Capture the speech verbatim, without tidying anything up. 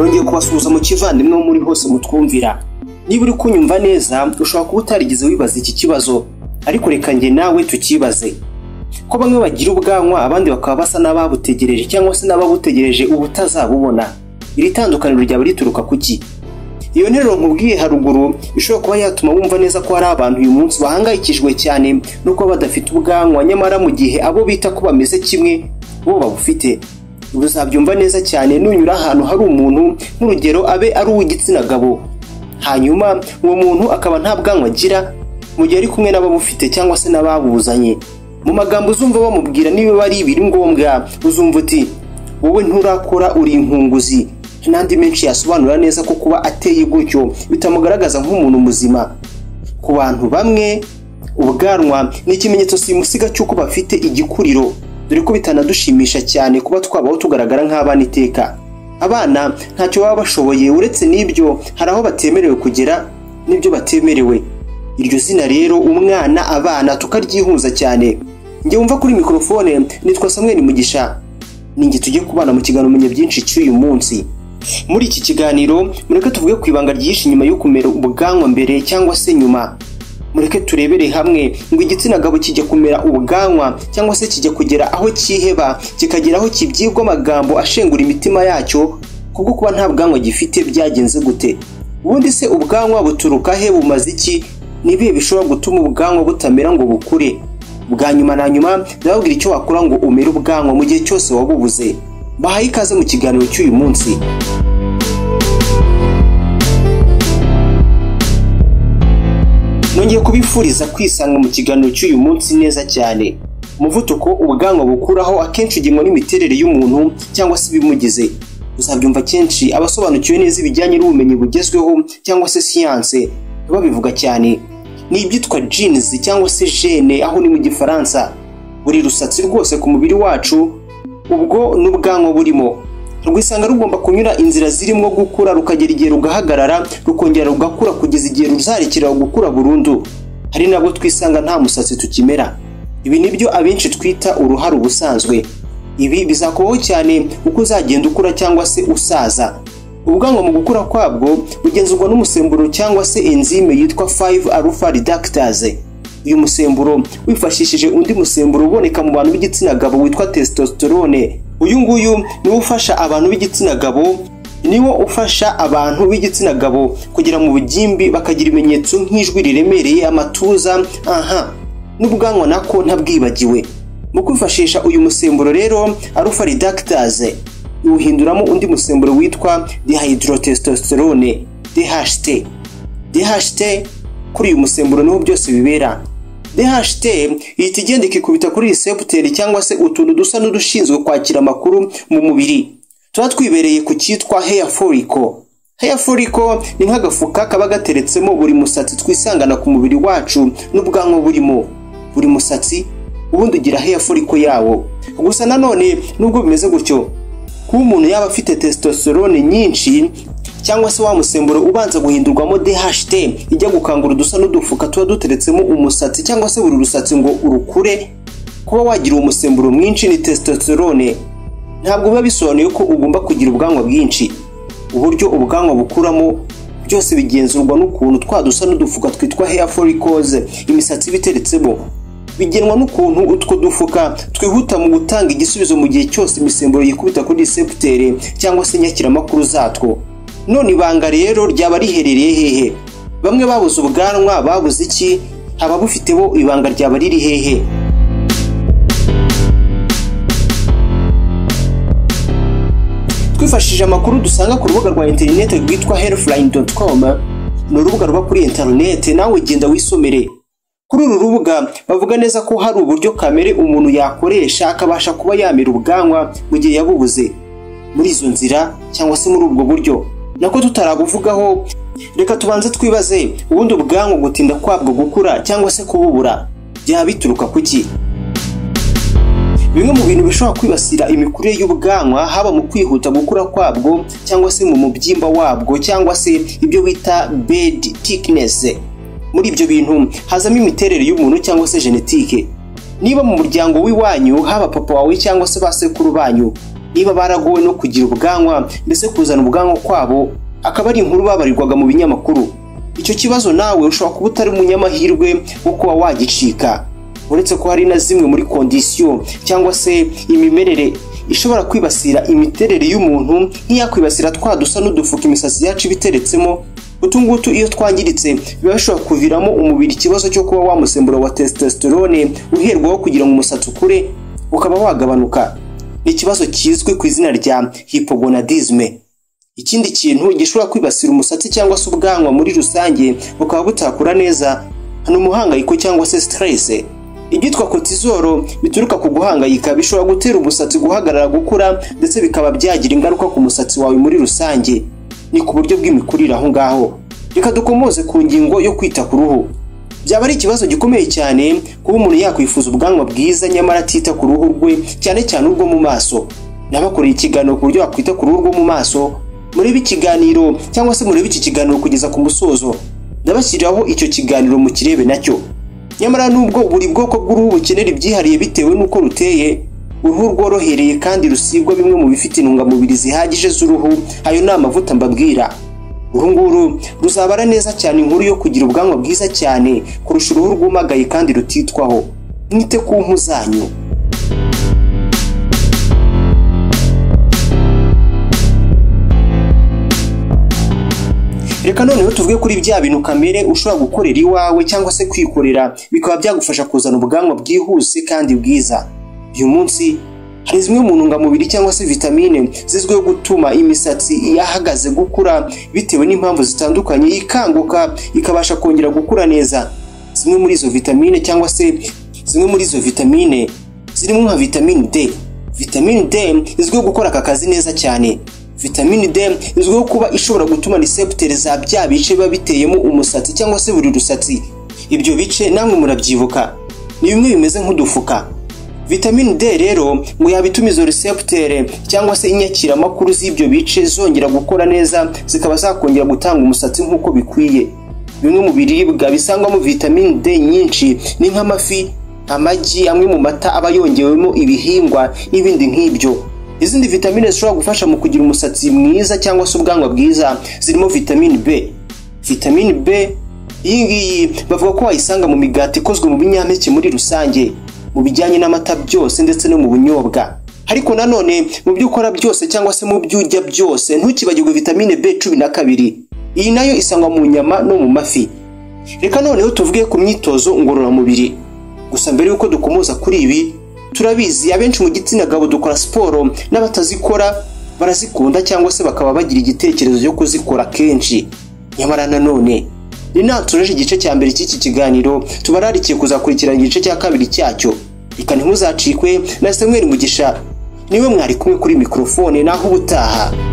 nongeye kubasuhuza mu kivandimwe muri hose mutwumvira. Niba uri kunyumva neza ushobora kuba utarigize wibaza iki kibazo, ariko reka nge nawe tukibaze. Ko bamwe bagira ubwanwa abandi bakaba basa n'ababutegereje cyangwa se n'ababutegereje ubutazabubona. Iri tandukaniro ryaba rituruka kuki? Iyo nteruro nkubwiye haruguru ishobora kuba yatuma wumva neza ko hari abantu uyu munsi bahangayikishijwe cyane nuko badafite ubwanwa, nyamara mu gihe abo bita ko bameze kimwe bo babufite. Uzabyumva neza cyane nunyura ahantu hari umuntu nk'urugero abe ari uw'igitsina gabo, hanyuma uwo muntu akaba nta bwanwa agira mu gihe ari kumwe n'ababufite cyangwa se n'ababuzanye. Mu magambo uzumva bamubwira niba bari ibiri ngombwa uzumva uti wowe nturakora uri inkunguzi, n'andi menshi yasobanura neza ko kuba ateye gutyo bitamugaragaza nk'umuntu muzima. Ku bantu bamwe ubwanwa ni ikimenyetso simusiga cy'uko bafite igikuriro, dore ko bitanadushimisha cyane kuba twabaho tugaragara nk'abana iteka. Abana ntacyo baba bashoboye, uretse n'ibyo hari aho batemerewe kugera n'ibyo batemerewe. Iryo zina rero umwana, abana tukaryihuza cyane. Nge wumva kuri mikrofone nitwa Samuel Mugisha, ninge tujye kubana mu kiganiro Menya byinshi cy'uyu munsi. Muri iki kiganiro mureke tuvuge ku ibanga ryihishe nyuma yo kumera ubwanwa mbere cyangwa se nyuma. Mureke turebere hamwe ngo igitsina gabo kijya kumera ubwanwa cyangwa se kijya kugera aho cyiheba kikagera aho kibyigwa amagambo ashengura imitima yacyo kubwo kuba nta bwanwa gifite byagenze gute. Ubundi se ubwanwa buturuka he, bumaze iki, nibihe bishobora gutuma ubwanwa butamera ngo bukure? Bwa nyuma na nyuma ndababwira icyo wakora ngo umere ubwanwa mu gihe cyose wabubuze. Bahaye ikaze mu kiganiro cy'uyu munsi. Nongeye kubifuriza kwisanga mu kiganiro cy'uyu munsi neza cyane. Umuvuduko ubwanwa bukuraho akenshi ugenwa n'imiterere y'umuntu cyangwa se ibimugize. Uzabyumva kenshi abasobanukiwe neza ibijyanye n'ubumenyi bugezweho cyangwa se science babivuga cyane. Ni ibyitwa genes cyangwa se gene aho ni mu Gifaransa. Buri rusatsi rwose ku mubiri wacu ubwo n'ubwanwa burimo rwisanga rugomba kunyura inzira zirimo gukura rukagera igihe rugahagarara rukongera rugakura kugeza igihe ruzarekera gukura burundu. Hari nabwo twisanga nta musatsi tukimera. Ibi nibyo abenshi twita uruhara ubusanzwe. Ibi bizakubaho cyane uko uzagenda ukura cyangwa se usaza. Ubwanwa mu gukura kwabwo bugenzurwa n'umusemburo cyangwa se enzyme yitwa five alpha reductase. Uyu musemburo wifashishije undi musemburo uboneka mu bantu b'igitsina gabo witwa testosterone. Uyu nguyu niwo ufasha abantu b'igitsina gabo niwo ufasha abantu b'igitsina gabo kugira mu bugimbi bakagira ibimenyetso nk'ijwi riremereye, amatuza, aha n'ubwanwa nako ntabwibagiwe. Mu kwifashisha uyu musemburo rero alpha reductase uwuhinduramo undi musemburo witwa dihydrotestosterone D H T. D H T kuri uyu musemburo niho byose bibera. D H T ihita igenda ikikubita kuri receptor cyangwa se utuntu dusa n'udushinzwe kwakira amakuru mu mubiri. Tuba twibereye ku cyitwa hair follicle. Hair follicle ni nk'agafuka kaba gateretsemo buri musatsi twisangana ku mubiri wacu n'ubwanwa burimo. Buri musatsi ubundi ugira hair follicle yawo. Gusa nanone nubwo bimeze gutyo, kuba umuntu yaba afite testosterone nyinshi cyangwa se wa musemburo ubanza guhindurwamo D H T ijya gukangura dusa n'udufuka tuba duteretsemo umusatsi cyangwa se buri rusatsi ngo urukure, kuba wagira uwo musemburo mwinshi ni testosterone. Ntabwo biba bisobanuye ko ugomba kugira ubwanwa bwinshi. Uburyo ubwanwa bukuramo byose bigenzurwa n'ukuntu twa dusa n'udufuka twitwa hair follicles imisatsi biteretsemo. Bigenwa n'ukuntu utwo dufuka twihuta mu gutanga igisubizo mu gihe cyose imisemburo yikubita kuri receptor cyangwa se nyakiramakuru zatwo. None ibanga rero ryaba riherereye hehe? Bamwe babuze ubwanwa babuze iki? Ababufite bo ibanga ryaba riri hehe? Twifashishije amakuru dusanga ku rubuga rwa internet rwitwa healthline dot com. Ni urubuga ruba kuri internet, nawe genda wisomere. Kuri uru rubuga bavuga neza ko hari uburyo kamere umuntu yakoresha akabasha kuba yamira ubwanwa mu gihe yabubuze. Muri izo nzira cyangwa se muri ubwo buryo nako tutarabuvugaho, reka tubanze twibaze ubundi ubwanwa gutinda kwabwo gukura cyangwa se kububura byaba bituruka kuki? Bimwe mu bintu bishobora kwibasira imikurire y'ubwanwa haba mu kwihuta gukura kwabwo cyangwa se mu mubyimba wabwo cyangwa se ibyo bita bed thickness. Muri ibyo bintu hazamo imiterere y'umuntu cyangwa se genetike. Niba mu muryango w'iwanyu haba papa wawe cyangwa se basekuru banyu niba baragowe no kugira ubwanwa mbese kuzana ubwanwa kwabo akaba ari inkuru babarirwaga mu binyamakuru. Icyo kibazo nawe ushobora kuba utari umunyamahirwe wo kuba wagicika, uretse ko hari na zimwe muri kondisiyo cyangwa se imimerere ishobora kwibasira imiterere y'umuntu nk'iyakwibasira twa dusa n'udufuka imisatsi yacu biteretsemo. Utungutu iyo twangiritse biba bishobora kuviramo umubiri ikibazo cyo kuba wamusemburo wa testosterone uherwaho kugira ngo umusatsi ukure ukaba wagabanuka. Ni ikibazo kizwi ku izina rya hypogonadisme. Ikindi kintu gishobora kwibasira umusatsi cyangwa se ubwanwa muri rusange bukaba butakura neza hano umuhangayiko cyangwa se stress. Ibyitwa cortisol bituruka ku guhangayika bishobora gutera umusatsi guhagarara gukura ndetse bikaba byagira ingaruka ku musatsi wawe muri rusange. Ni ku buryo bw'imikurire aho ngaho. Reka dukomoze ku ngingo yo kwita ku ruhu. Byaba ari ikibazo gikomeye cyane kuba umuntu yakwifuza ubwanwa bwiza nyamara atita ku ruhu rwe, cyane cyane urwo mu maso. Nabakoreye ikiganiro ku buryo wakwita ku ruhu rwo mu maso. Murebe ikiganiro cyangwa se murebe iki kiganiro kugeza ku musozo. Ndabashyiriraho icyo kiganiro mu kirebe nacyo. Nyamara nubwo buri bwoko bw'uruhu bukenera ibyihariye bitewe n'uko ruteye, uruhu rworohereye kandi rusigwa bimwe mu bifite intungamubiri zihagije z'uruhu, ayo ni amavuta mbabwira. Uruhu nguru ruzabara neza cyane inkuru yo kugira ubwanwa bwiza cyane kurusha uruhu rwumagaye kandi rutitwaho. Mwite ku mpu zanyu. Reka noneho tuvuge kuri bya bintu kamere ushobora gukorera iwawe cyangwa se kwikorera bikaba byagufasha kuzana ubwanwa bwihuse kandi bwiza. Uyu munsi hari zimwe mu ntungamubiri cyangwa se vitamine zizwiho gutuma imisatsi yahagaze gukura bitewe n'impamvu zitandukanye ikanguka ikabasha kongera gukura neza. Zimwe muri izo vitamine cyangwa se zimwe muri izo vitamine zirimo nka vitamine D. Vitamine D izwiho gukora aka kazi neza cyane. Vitamine D izwiho kuba ishobora gutuma recepteurs za bya bice biba biteyemo umusatsi cyangwa se buri rusatsi. Ibyo bice namwe murabyibuka ni bimwe bimeze nk'udufuka. Vitamine D rero ngo yabituma izo recepteurs cyangwa se inyakira makuru z'ibyo bice zongera gukora neza zikaba zakongera gutanga umusatsi nk'uko bikwiye. Bimwe mu biribwa bisangwamo vitamine D nyinshi ni nk'amafi, amagi, amwe mu mata aba yongewemo ibihingwa n'ibindi nk'ibyo. Izindi vitamine zishobora gufasha mu kugira umusatsi mwiza cyangwa se ubwanwa bwiza zirimo vitamine B. Vitamine B iyi ngiyi bavuga ko wayisanga mu migati ikozwe mu binyampeke muri rusange, mu bijyanye n'amata byose ndetse no mu bunyobwa. Ariko nanone mu byo ukora byose cyangwa se mu byo urya byose ntukibagirwe vitamine B cumi na kabiri. Iyi nayo isangwa mu nyama no mu mafi. Reka noneho tuvuge ku myitozo ngororamubiri. Gusa mbere yuko dukomoza kuri ibi, turabizi abenshi mu gitsina gabo dukora siporo n'abatazikora barazikunda cyangwa se bakaba bagira igitekerezo cyo kuzikora kenshi. Nyamara nanone ni natureje igice cya mbere cy'iki kiganiro tubararikiye kuzakurikirana igice cya kabiri cyacyo. Reka ntimuzacikwe na Mugisha niwe mwari kumwe kuri mikrofone naho ubutaha.